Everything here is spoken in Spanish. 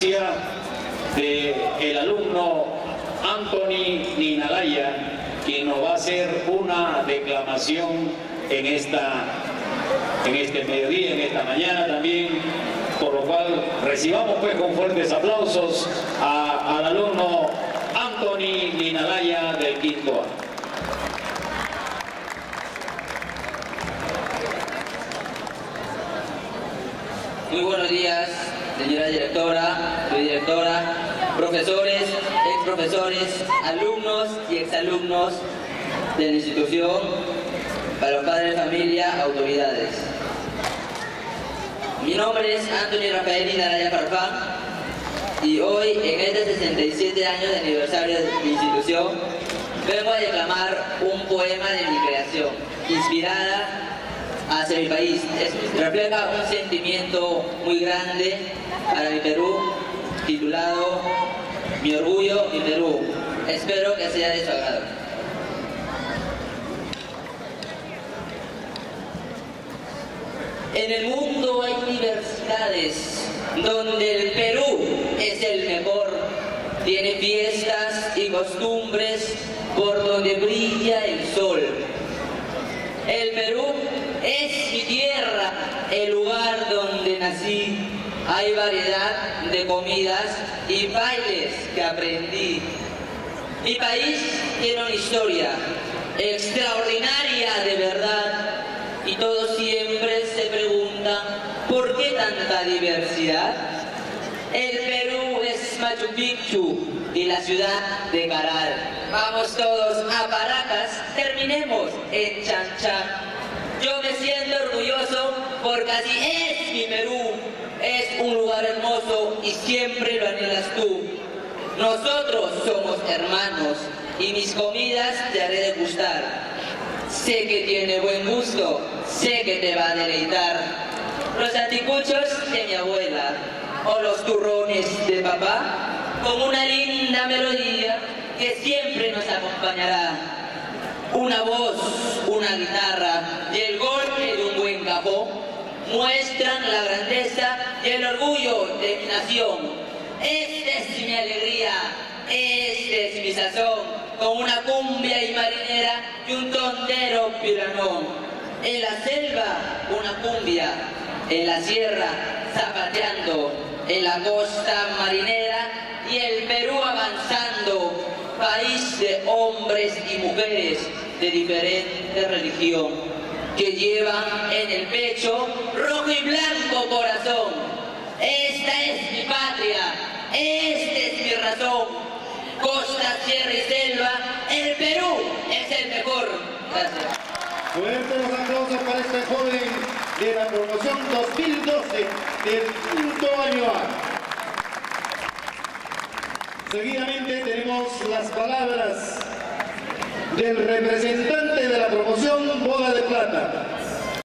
del alumno Anthony Ninalaya, quien nos va a hacer una declamación en este mediodía, en esta mañana también, por lo cual recibamos pues con fuertes aplausos al alumno Anthony Ninalaya del quinto A. Muy buenos días, señora directora, subdirectora, profesores, exprofesores, alumnos y exalumnos de la institución, para los padres de familia, autoridades. Mi nombre es Anthony Rafael Ninalaya Farfán y hoy, en este 67 años de aniversario de mi institución, vengo a declamar un poema de mi creación, inspirada hacia mi país. Refleja un sentimiento muy grande para mi Perú, titulado Mi orgullo, mi Perú. Espero que sea de su agrado. En el mundo hay universidades donde el Perú es el mejor. Tiene fiestas y costumbres por donde brilla el sol. El Perú es mi tierra, el lugar donde nací. Hay variedad de comidas y bailes que aprendí. Mi país tiene una historia extraordinaria de verdad y todos siempre se preguntan ¿por qué tanta diversidad? El Perú es Machu Picchu y la ciudad de Caral. Vamos todos a Paracas, terminemos en Chan Chan. Yo me siento orgulloso porque así es mi Perú. Es un lugar hermoso y siempre lo anhelas tú. Nosotros somos hermanos y mis comidas te haré degustar. Sé que tiene buen gusto, sé que te va a deleitar. Los anticuchos de mi abuela o los turrones de papá, con una linda melodía que siempre nos acompañará. Una voz, una guitarra y el golpe de un buen cajón muestran la grandeza y el orgullo de mi nación. Esta es mi alegría, este es mi sazón, con una cumbia y marinera y un tondero piranón. En la selva una cumbia, en la sierra zapateando, en la costa marinera y el Perú avanzando, país de hombres y mujeres de diferente religión, que llevan en el pecho rojo y blanco corazón. Esta es mi patria, esta es mi razón. Costa, sierra y selva, el Perú es el mejor. Gracias. Fuertes los aplausos para este joven de la promoción 2012 del quinto año A. Seguidamente tenemos las palabras del representante de la promoción Bola de Plata.